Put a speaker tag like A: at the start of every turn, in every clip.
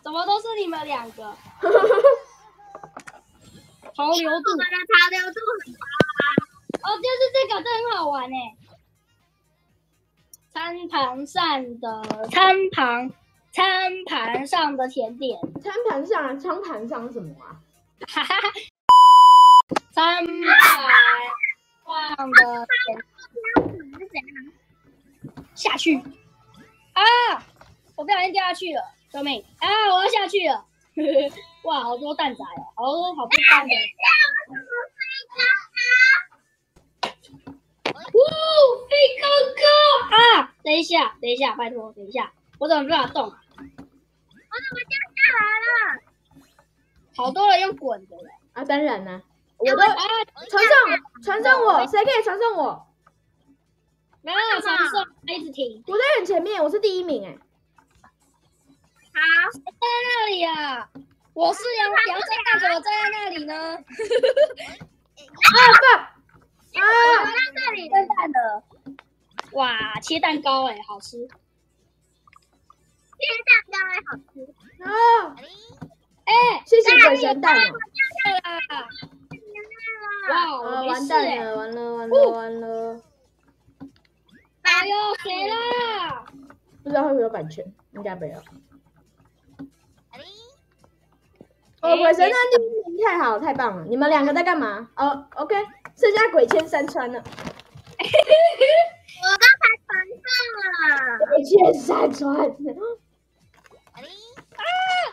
A: 怎么都是你们两个？潮流度，
B: 我们的潮流度很高啊。
A: 哦，就是这个，这很好玩哎。餐盘上的甜点。
C: 餐盘上是什么啊？
A: 哈哈哈。餐盘上的甜点。下去。啊！我不小心掉下去了，救命！啊！我要下去了。哇，好多蛋仔哦，好多蛋的。呜，飞高高啊！等一下，拜托，等一下，我怎么没办法动啊？
B: 我怎么掉下来了？
A: 好多人用滚的嘞！
C: 啊，当然啦，我都传送我，谁可以传送我？
A: 没有传送，一直停。
C: 我在很前面，我是第1名哎。
B: 好，
A: 谁在那里啊？我是杨正大，怎么站在那里呢？
B: 我在这里。
A: 笨蛋的，哇，切蛋糕哎，好吃。
B: 切蛋糕还好吃。
C: 啊！
A: 哎，
C: 谢谢鬼神蛋哦。
A: 对啦。哇，
C: 完蛋了，完了。
A: 哎呦，谁啦？
C: 不知道会不会有版权，应该没有。哦，鬼神蛋第1名，太好，太棒了！你们2个在干嘛？哦 ，OK， 剩下鬼牵山川了。
B: 我刚才传送了。
C: 鬼牵山川。
B: 啊！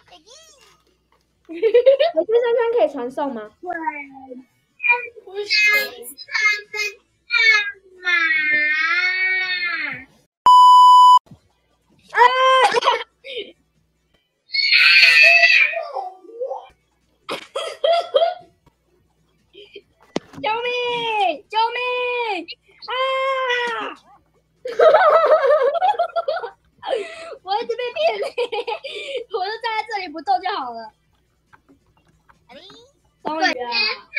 C: 鬼牵山川可以传送吗？
B: 对。
A: 不行。
B: 干嘛？
C: 啊！
A: 救命！救命！啊！我一直被骗嘞，我就站在这里不动就好了。终于啊！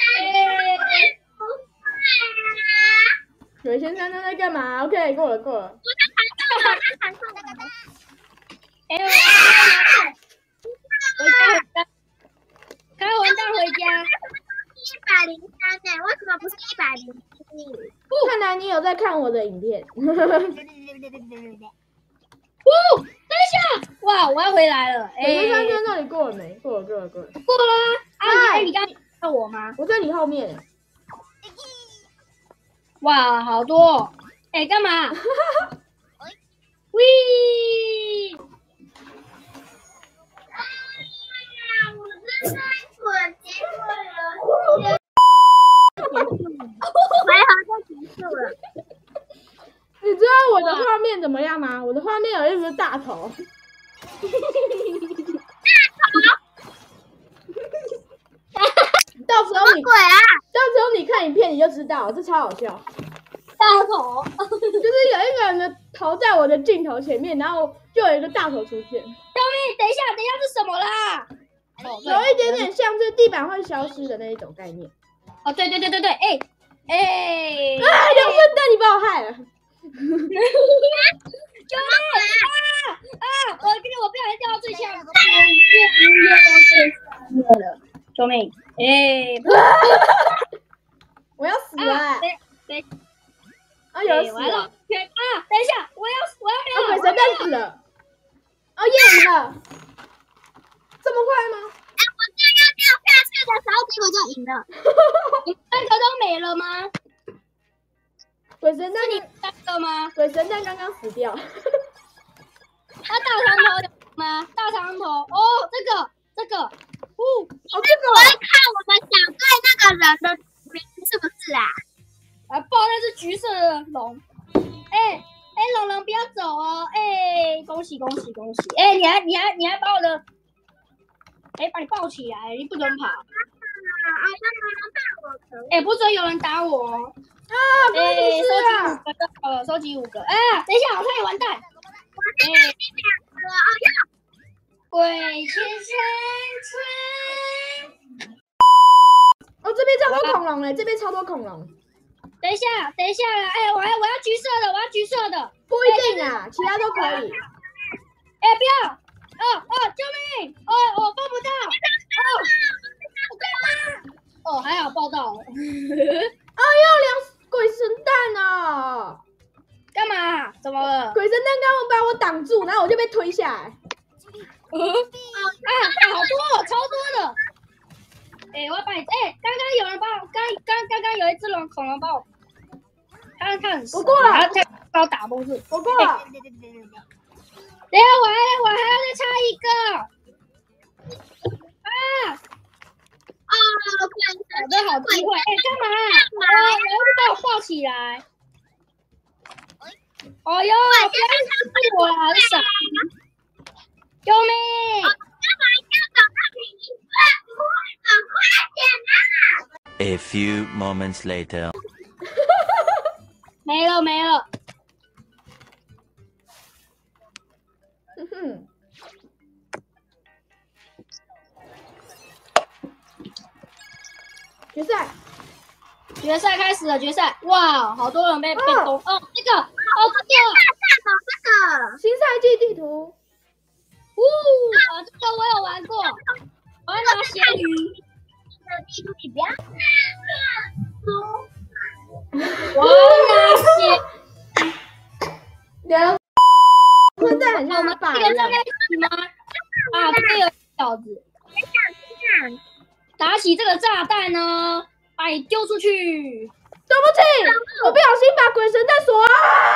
C: 鬼牵山川在干嘛 ？OK， 过了。
B: 我在传送。
A: 哎，开混蛋回家。
B: 103呢？为什么不是107？
C: 看来你有在看我的影片。
A: 等一下！哇，我要回来了。
C: 鬼牵山川那里过了没？过了。
A: 过了啊！你刚看我吗？
C: 我在你后面。
A: 哇，好多！哎，干嘛？喂！
B: 我正在滚，结果有还好就结束了。
C: 你知道我的画面怎么样吗？我的画面有一只大头。到时候你看影片你就知道，这超好笑。
A: 大头，
C: 就是有一个人的头在我的镜头前面，然后就有一个大头出现。
A: 救命！等一下是什么啦？
C: 有一点点像是地板会消失的那一种概念。
A: 哦，对，哎，
C: 啊，杨笨蛋，你把我害了！
A: 救命！啊！我不小心掉到最下面了，救命！哎，
C: 我要死了！
A: 对，
C: 啊，有人死了！
A: 啊，等一下，我要
C: 鬼神蛋死了！哦，耶，赢了！这么快吗？
B: 哎，我刚刚掉下去的时候，结果就赢了。
A: 你3个都没了吗？
C: 鬼神蛋，
A: 你3个吗？
C: 鬼神蛋刚刚死掉。
A: 大长头有吗？大长头，哦，这个，
B: 这个我会看我们小队那个人的名是不是啊？
A: 啊，抱那只橘色的龙。哎，龙不要走哦！哎，恭喜！哎，你还把我的，把你抱起来，你不准跑。哎，不准有人打我哦！
C: 啊，
A: 收集5个。哎，等一下，我差点完蛋。鬼牵山川。
C: 哦，这边超多恐龙嘞！这边超多恐龙。
A: 等一下啦！哎，我要橘色的，
C: 不一定啊，其他都可以。
A: 哎，不要！ 救命！我抱不到。我干嘛？还好抱到了。
C: 鬼神蛋啊！
A: 干嘛？怎么了？
C: 鬼神蛋刚刚把我挡住，然后我就被推下来。
A: 好多，超多的。我要把你，刚刚有人把我，刚有一只恐龙把我，他很熟，
C: 我过了，
A: 他把我打崩住，
C: 我过了。
A: 等一下，我还要再插一个。这好机会！干嘛？我要把我抱起来。不要伤我啦，傻！救命！
D: A few moments later.
A: 没了。决赛开始了，决赛！哇，好多人被攻！这个，
C: 新赛季地图。
A: 这个我有玩过。我要拿咸鱼。
B: 地图你不要
A: 我要拿咸。
C: 混蛋很像他爸一样。
A: 这个在一起吗？这边有小子。打起这个炸弹呢，把你丢出去。
C: 对不起，我不小心把鬼神蛋锁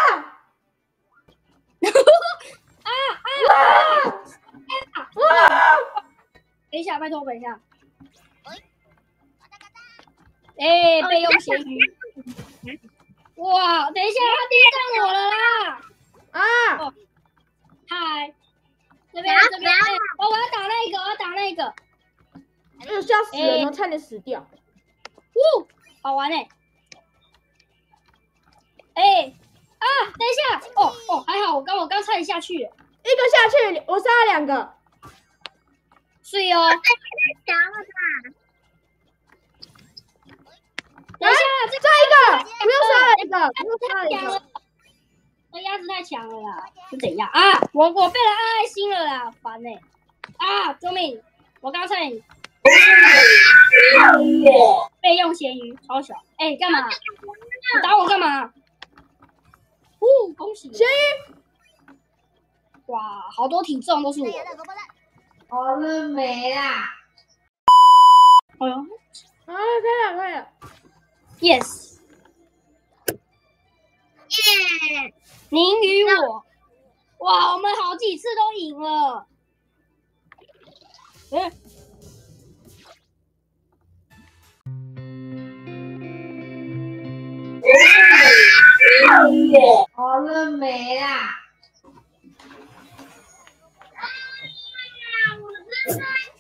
A: 等一下，拜托，等一下。备用咸鱼。哇，等一下，他盯上我了啦！嗨，这边，我要打那个，
C: 吓死人了，差点死掉。
A: 好玩等一下，还好，我刚差点下去，
C: 一个下去，我杀了2个。
A: 睡哦。等一下，
C: 再一个，我又杀了一个，
A: 那鸭子太强了啦，是怎样啊？我被人按爱心了啦，烦救命！我刚才备用咸鱼，超小。干嘛？你打我干嘛？恭喜！
C: 咸鱼！
A: 哇，好多体重都是我。
B: 好了没啦？
A: 哎呦，
C: 可以了。
A: Yes。您与我，哇，我们好几次都赢了。
B: 好了没啦？我真的。